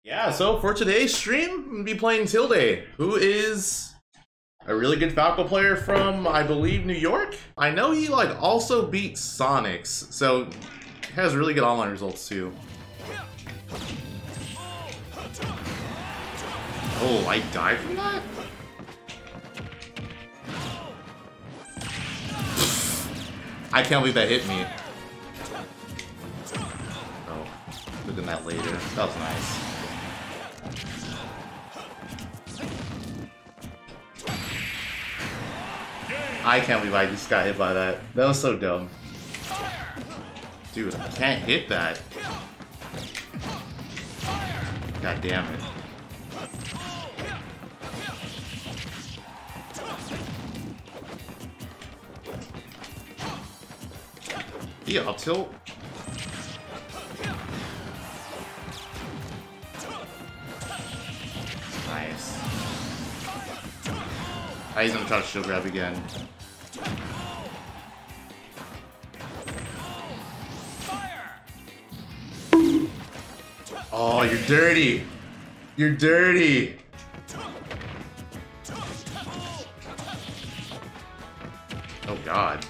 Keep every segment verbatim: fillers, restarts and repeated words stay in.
Yeah, so for today's stream, I'm going to be playing Tilde, who is a really good Falco player from, I believe, New York. I know he, like, also beat Sonics, so he has really good online results, too. Oh, I died from that? I can't believe that hit me. Oh, look at that later. That was nice. I can't believe I just got hit by that. That was so dumb. Dude, I can't hit that. God damn it. Yeah, I'll tilt. Nice. Ah, he's gonna try to shield grab again. Oh, you're dirty. You're dirty. Oh God.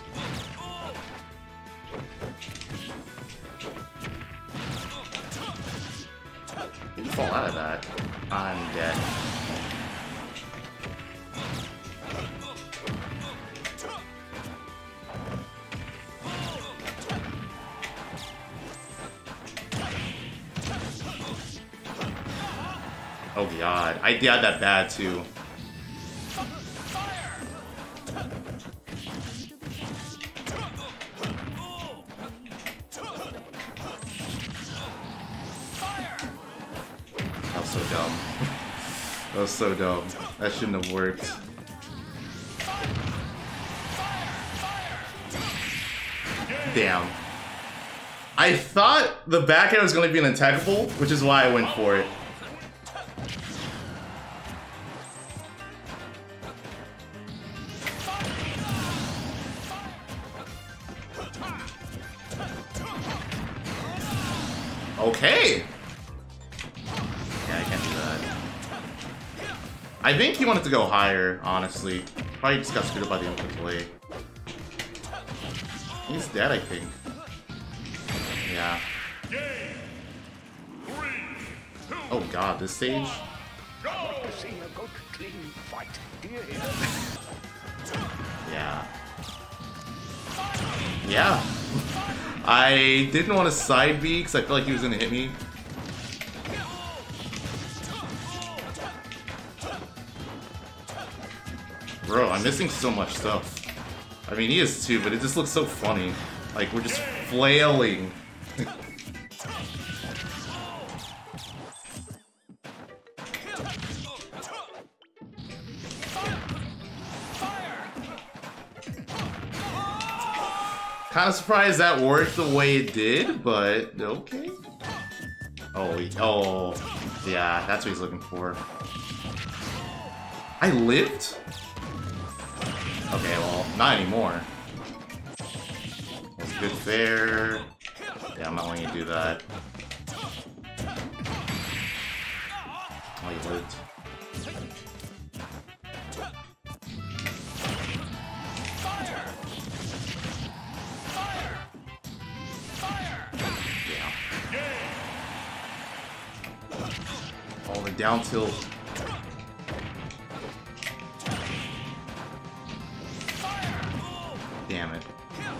You fall out of that. I'm dead. Oh God, I did that bad too. That was so dumb. That was so dumb. That shouldn't have worked. Damn. I thought the back air was going to be an attackable, which is why I went for it. Okay. Yeah, I can't do that. I think he wanted to go higher, honestly. Probably just got screwed up by the input delay. He's dead, I think. Yeah. Oh God, this stage? Yeah. Yeah. I didn't want to side B because I felt like he was going to hit me. Bro, I'm missing so much stuff. I mean, he is too, but it just looks so funny. Like, we're just flailing. Kind of surprised that worked the way it did, but okay. Oh, he, oh, yeah, that's what he's looking for. I lived? Okay, well, not anymore. That's good fair. Yeah, I'm not letting you do that. Oh, you lived. Oh, the down tilt. Damn it.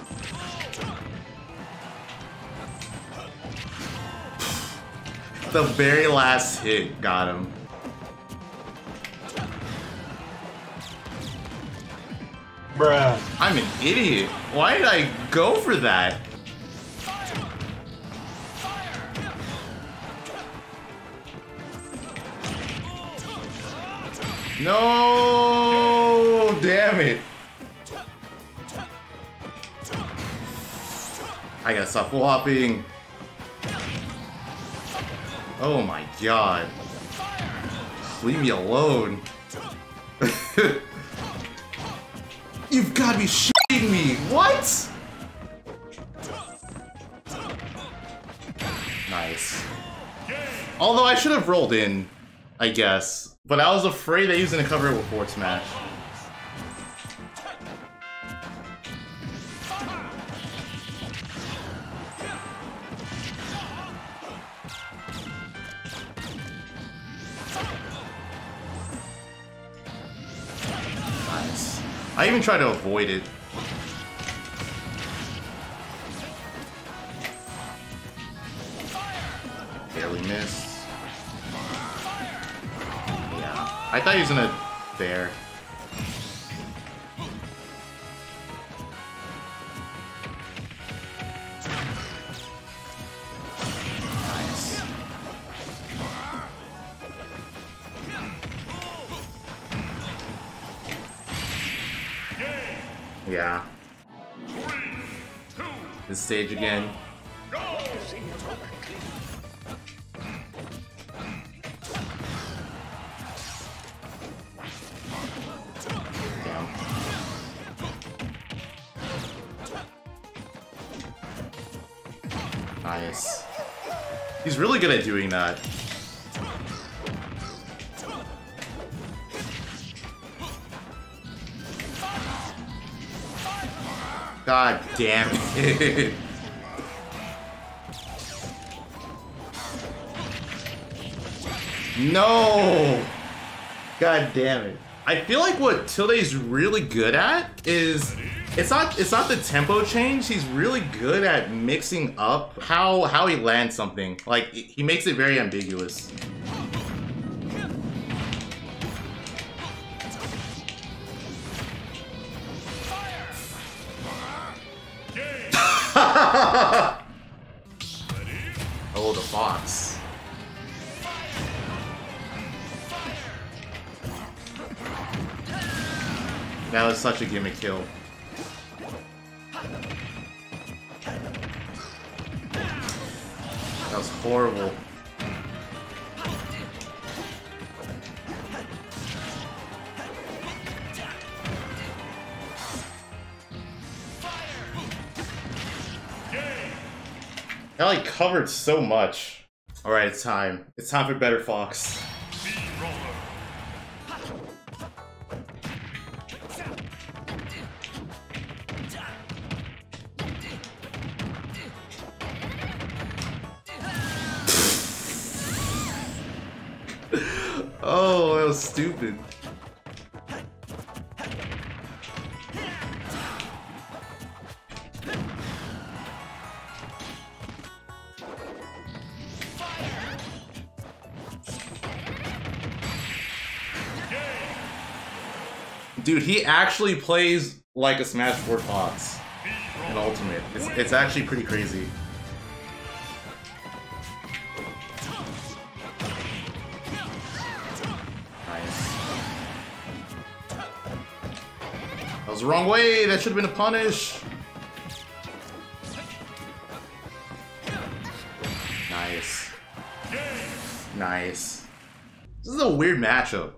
The very last hit got him. Bruh. I'm an idiot. Why did I go for that? No, damn it. I gotta stop full hopping. Oh my God. Leave me alone. You've gotta be shitting me. What? Nice. Although I should have rolled in, I guess. But I was afraid that he was going to cover it with forward smash. Nice. I even tried to avoid it. Barely missed. Yeah. I thought he was gonna there. Nice. Yeah. This stage again. Nice. He's really good at doing that. God damn it. No! God damn it. I feel like what Tilde's really good at is it's not it's not the tempo change. He's really good at mixing up how how he lands something. Like he makes it very ambiguous. Oh, the fox. That was such a gimmick kill. That was horrible. That like covered so much. Alright, it's time. It's time for better Fox. Oh, that was stupid. Dude, he actually plays like a Smash four Fox in Ultimate. It's, it's actually pretty crazy. Nice. That was the wrong way. That should have been a punish. Nice. Nice. This is a weird matchup.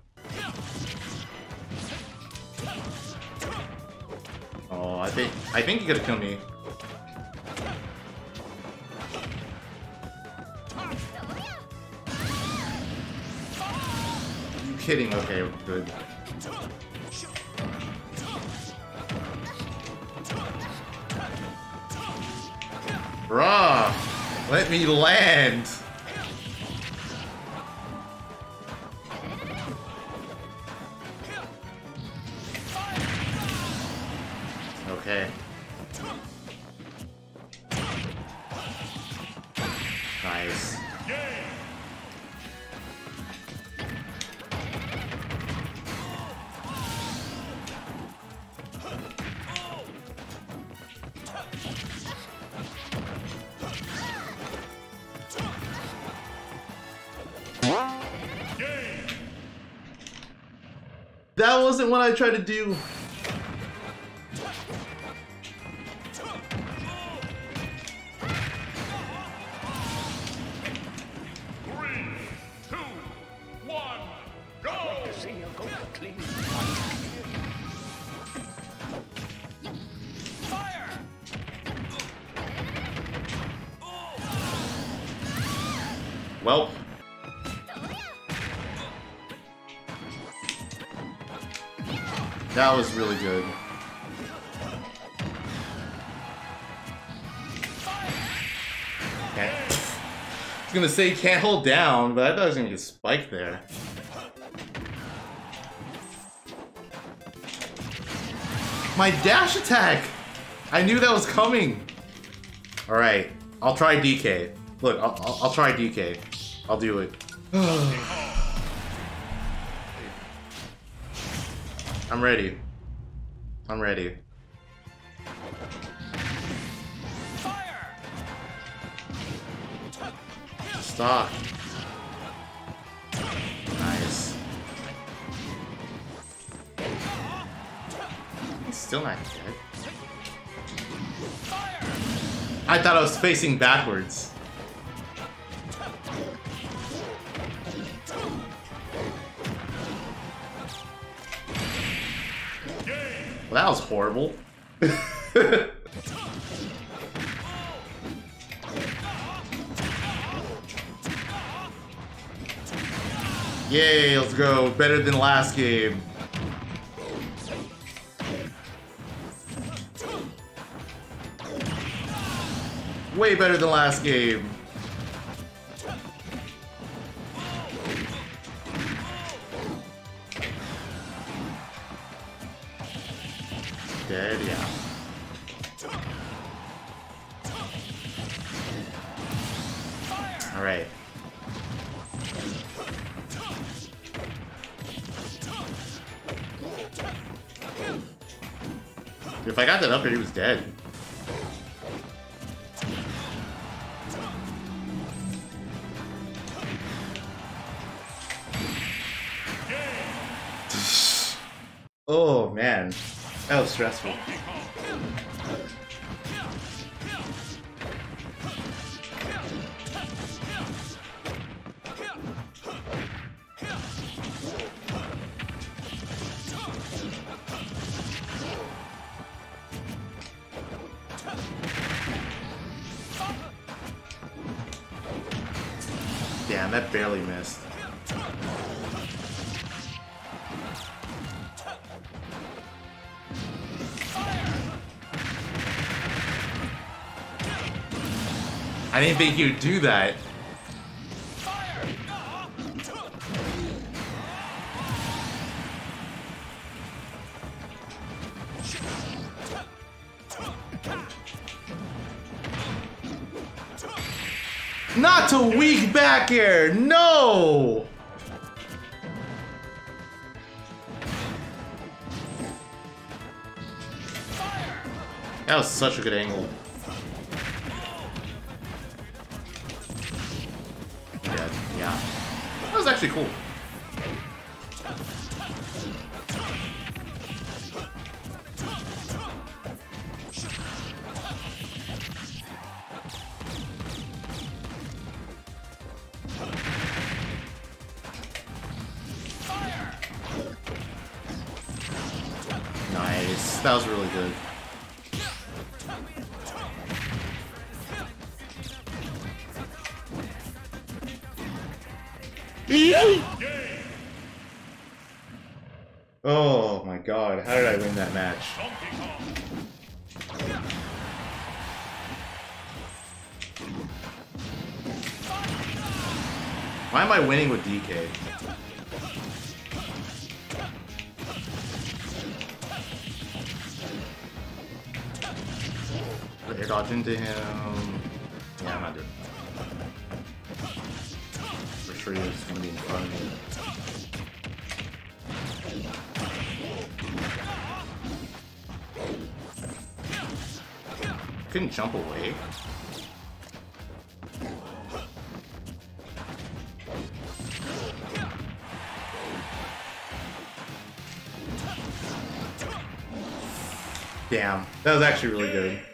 Oh, I think I think you gotta kill me. You kidding? Okay, good. Bruh, let me land. Okay. Nice. That wasn't what I tried to do. Well, That was really good. Okay. I was gonna say can't hold down, but I thought I was gonna get spiked there. My dash attack! I knew that was coming! Alright, I'll try D K. Look, I'll, I'll, I'll try D K. I'll do it. I'm ready. I'm ready. Stop. Nice. He's still not dead. I thought I was facing backwards. Well, that was horrible. Yay, let's go. Better than last game. Way better than last game. Dead, yeah. Alright. If I got that up here, he was dead. Oh man, that was stressful. Damn, that barely missed. I didn't think you'd do that. Not to weak back air, no! That was such a good angle. Yeah, yeah. That was actually cool. Nice. That was really good. Oh my god, how did I win that match? Why am I winning with D K? Air dodge into him. Yeah, I'm not doing it. For sure he's gonna be in front of me. Couldn't jump away. Damn, that was actually really good.